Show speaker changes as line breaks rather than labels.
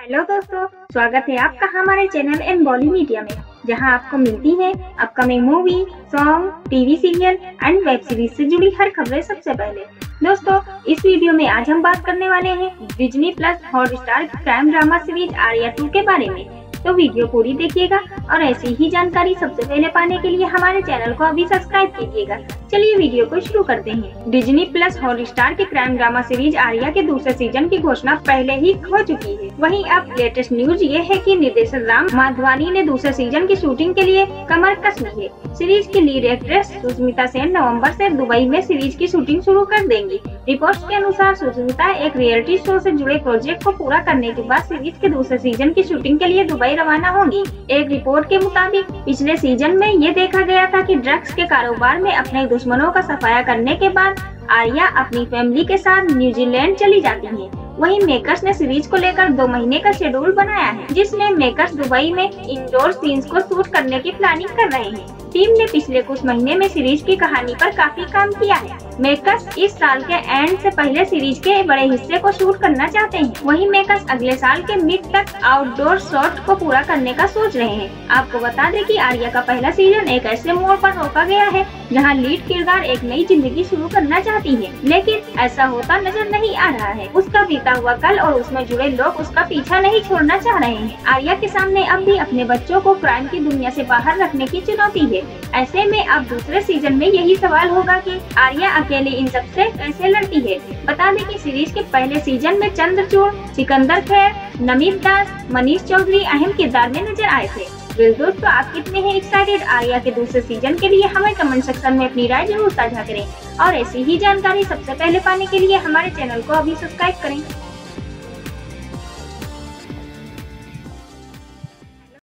Hello दोस्तों, स्वागत है आपका हमारे चैनल इन बॉली मीडिया में, जहां आपको मिलती है upcoming movie, song, TV serial and web series से जुड़ी हर खबरें सबसे पहले। दोस्तों, इस वीडियो में आज हम बात करने वाले हैं Disney plus Hotstar crime drama series Arya 2 के बारे में। तो वीडियो पूरी देखिएगा और ऐसी ही जानकारी सबसे पहले पाने के लिए हमारे चैनल को अभी सब्सक्राइब कीजिएगा। चलिए वीडियो को शुरू करते हैं। डिज्नी प्लस हॉटस्टार के क्राइम ड्रामा सीरीज आर्या के दूसरे सीजन की घोषणा पहले ही हो चुकी है। वहीं अब लेटेस्ट न्यूज ये है कि निर्देशक राम माधवानी ने दूसरे सीजन की शूटिंग के लिए कमर कस ली है। सीरीज की lead actress Sushmita Sen November से दुबई में सीरीज की शूटिंग शुरू कर देंगी। रिपोर्ट्स के अनुसार सुष्मिता एक रियलिटी शो से जुड़े प्रोजेक्ट को पूरा करने के बाद सीरीज के दूसरे सीजन की शूटिंग के लिए दुबई रवाना होंगी। एक रिपोर्ट के मुताबिक पिछले सीजन में ये देखा गया था कि ड्रग्स के कारोबार में अपने दुश्मनों का सफाया करने के बाद आर्या अपनी फैमिली के साथ न्यूजीलैंड चली जाती है। वहीं मेकर्स ने सीरीज को लेकर 2 महीने का शेड्यूल बनाया है, जिसमें मेकर्स दुबई में इंडोर सीन्स को शूट करने की प्लानिंग कर रहे हैं। टीम ने पिछले कुछ महीने में सीरीज की कहानी पर काफी काम किया है। मेकर्स इस साल के एंड से पहले सीरीज के बड़े हिस्से को शूट करना चाहते हैं। वहीं मेकर्स अगले साल के मिड तक आउटडोर शॉट को पूरा करने का सोच रहे हैं। आपको बता दें कि आर्या का पहला सीजन एक ऐसे मोड़ पर रोका गया है जहां लीड किरदार एक नई जिंदगी शुरू करना चाहती है, लेकिन ऐसा होता नजर नहीं आ रहा है। उसका बीता हुआ कल और उसमें जुड़े लोग उसका पीछा नहीं छोड़ना चाह रहे हैं। आर्या के सामने अब भी अपने बच्चों को क्राइम की दुनिया से बाहर रखने की चुनौती है। ऐसे में अब दूसरे सीजन में यही सवाल होगा कि आर्या अकेले इन सब से कैसे लड़ती है। बता दें कि सीरीज के पहले सीजन में चंद्रचूड़, सिकंदर खैर, नमित दास, मनीष चौधरी अहम किरदार में नजर आए थे। दोस्तों, आप कितने हैं एक्साइटेड आर्या के दूसरे सीजन के लिए? हमें कमेंट सेक्शन में अपनी राय जरूर साझा करें और ऐसी ही जानकारी सबसे पहले पाने के लिए हमारे चैनल को अभी सब्सक्राइब करें।